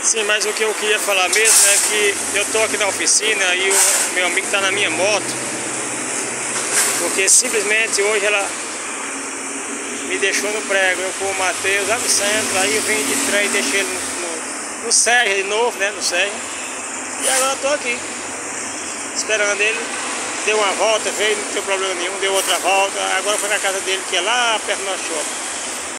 Sim, mas o que eu queria falar mesmo é que eu tô aqui na oficina e o meu amigo tá na minha moto, porque simplesmente hoje ela me deixou no prego. Eu com o Matheus lá no centro, aí eu vim de trem e deixei ele no Serra de novo, né, no Serra. E agora eu tô aqui, esperando ele. Deu uma volta, veio, não tem problema nenhum, deu outra volta. Agora foi na casa dele, que é lá perto do nosso shopping.